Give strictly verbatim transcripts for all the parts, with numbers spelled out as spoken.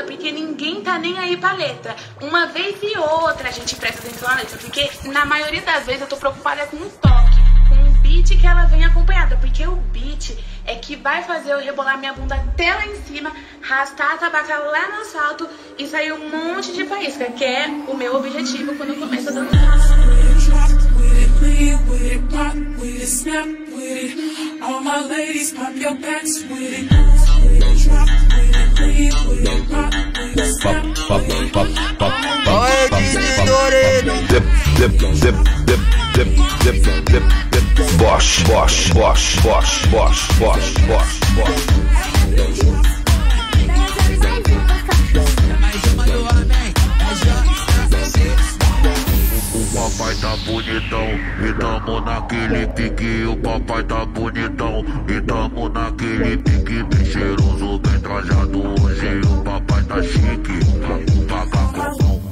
nada, porque ninguém tá nem aí pra letra. Uma vez e outra a gente presta atenção na letra, porque na maioria das vezes eu tô preocupada com o toque, com o beat que ela vem acompanhada, porque o beat é que vai fazer eu rebolar minha bunda até lá em cima, arrastar a tabaca lá no asfalto e sair um monte de faísca, que é o meu objetivo quando eu começo a dançar. Olha Zip, zip, zip, zip, zip, zip, zip, zip. Bosch, Bosch, Bosch, Bosch, Bosch, Bosch, Bosch, Bosch. O papai tá bonitão e tamo naquele pique. O papai tá bonitão e tamo naquele pique. Bem cheiroso, bem trajado hoje. O papai tá chique. Vou pagar com pão.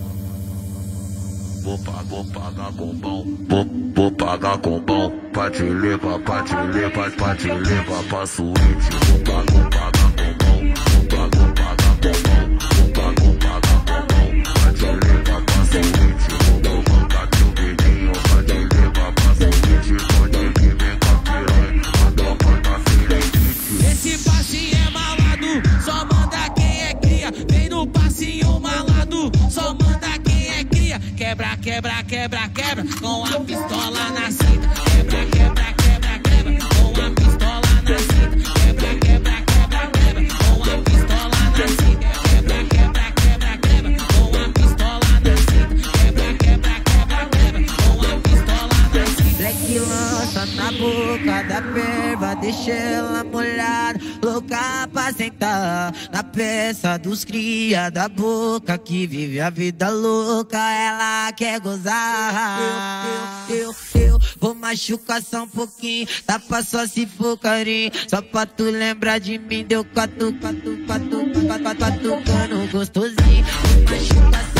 Vou, vou pagar com pão. Vou, vou pagar com pão. Pra te levar, pra te levar, pra te levar pra suíte. Vou pagar, vou pagar com pão. Vou pagar, vou pagar com pão. Vou pagar, vou pagar com pão. Pra te levar pra suíte. Vou mandar teu dedinho pra te levar pra suíte. Pode vir, vem com a piranha. A tropa tá feliz. Esse passinho é malado, só manda quem é cria. Vem no passinho malado, só manda quem é cria. Quebra, quebra, quebra, quebra, com a pistola na cinta. Quebra, quebra, quebra, quebra, com a pistola na cinta. Quebra, quebra, quebra, quebra, com a pistola na cinta. Quebra, quebra, quebra, quebra, com a pistola na cinta. Quebra, quebra, quebra, quebra, com a pistola na cinta. Black lança na boca da perva, deixa ela molhada, louca pra sentar na peça dos cria da boca que vive a vida louca, ela quer gozar. Eu, eu, eu, eu vou machucar só um pouquinho, tapa só se for carinho, só pra tu lembrar de mim, deu quatro, quatro, quatro, quatro, quatro, quatro, quatro, gostosinho. Vou machucar